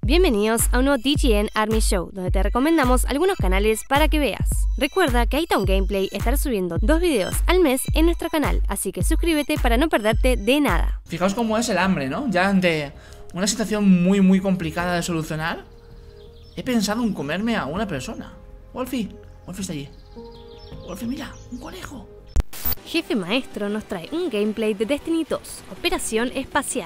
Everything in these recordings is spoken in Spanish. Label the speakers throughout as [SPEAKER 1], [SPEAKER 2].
[SPEAKER 1] Bienvenidos a un nuevo TGN Army Show, donde te recomendamos algunos canales para que veas. Recuerda que Aitown Gameplay estará subiendo 2 videos al mes en nuestro canal, así que suscríbete para no perderte de nada.
[SPEAKER 2] Fijaos cómo es el hambre, ¿no? Ya ante una situación muy complicada de solucionar, he pensado en comerme a una persona. Wolfie está allí. Wolfie, mira, un conejo.
[SPEAKER 1] Jefe Maestro nos trae un gameplay de Destiny 2, Operación Espacial.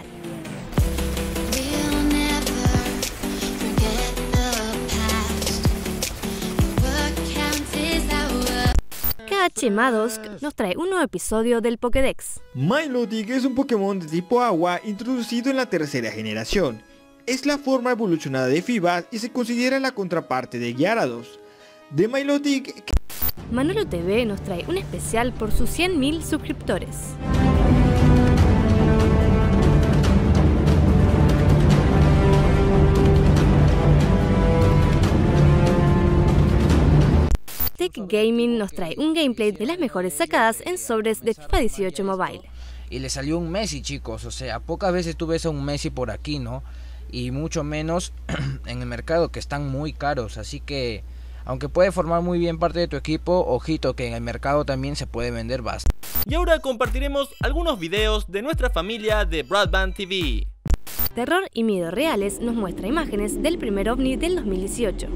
[SPEAKER 1] Madosk nos trae un nuevo episodio del Pokédex.
[SPEAKER 3] Milotic es un Pokémon de tipo agua introducido en la tercera generación. Es la forma evolucionada de Feebas y se considera la contraparte de Gyarados. De Milotic...
[SPEAKER 1] Manolo TV nos trae un especial por sus 100.000 suscriptores. Tech Gaming nos trae un gameplay de las mejores sacadas en sobres de FIFA 18 Mobile.
[SPEAKER 4] Y le salió un Messi, chicos, o sea, pocas veces tú ves a un Messi por aquí, ¿no? Y mucho menos en el mercado, que están muy caros, así que aunque puede formar muy bien parte de tu equipo, ojito que en el mercado también se puede vender bastante.
[SPEAKER 5] Y ahora compartiremos algunos videos de nuestra familia de Broadband TV.
[SPEAKER 1] Terror y Miedo Reales nos muestra imágenes del primer OVNI del 2018.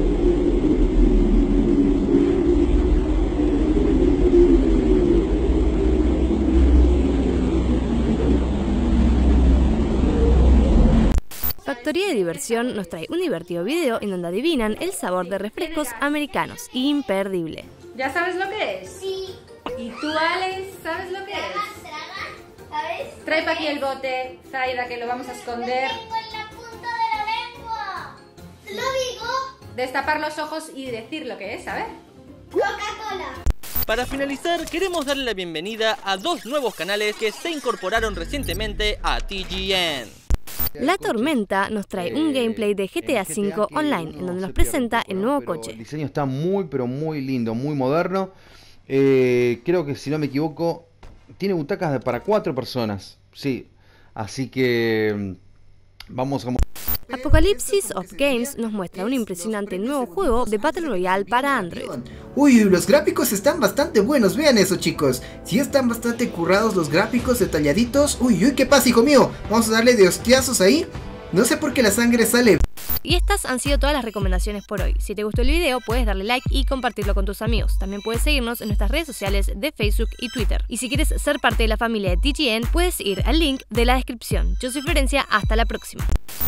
[SPEAKER 1] Factoría de Diversión nos trae un divertido video en donde adivinan el sabor de refrescos americanos. Imperdible.
[SPEAKER 6] ¿Ya sabes lo que es?
[SPEAKER 7] Sí.
[SPEAKER 6] ¿Y tú, Alex, sabes lo que es?
[SPEAKER 7] ¿Sabes?
[SPEAKER 6] Trae para aquí el bote, Zaida, que lo vamos a esconder.
[SPEAKER 7] Lo tengo en la punta de la lengua. ¿Lo digo?
[SPEAKER 6] Destapar los ojos y decir lo que es, a ver.
[SPEAKER 7] Coca-Cola.
[SPEAKER 5] Para finalizar, queremos darle la bienvenida a 2 nuevos canales que se incorporaron recientemente a TGN.
[SPEAKER 1] La Tormenta nos trae un gameplay de GTA V Online, en donde nos presenta el nuevo coche.
[SPEAKER 8] El diseño está muy lindo, muy moderno. Creo que, si no me equivoco, tiene butacas para 4 personas. Sí, así que vamos a...
[SPEAKER 1] Apocalipsis of Games nos muestra un impresionante nuevo juego de Battle Royale para Android.
[SPEAKER 9] Uy, los gráficos están bastante buenos, vean eso, chicos. Sí están bastante currados los gráficos, detalladitos. Uy, ¿qué pasa, hijo mío? Vamos a darle de hostiazos ahí. No sé por qué la sangre sale.
[SPEAKER 1] Y estas han sido todas las recomendaciones por hoy. Si te gustó el video, puedes darle like y compartirlo con tus amigos. También puedes seguirnos en nuestras redes sociales de Facebook y Twitter. Y si quieres ser parte de la familia de TGN, puedes ir al link de la descripción. Yo soy Florencia, hasta la próxima.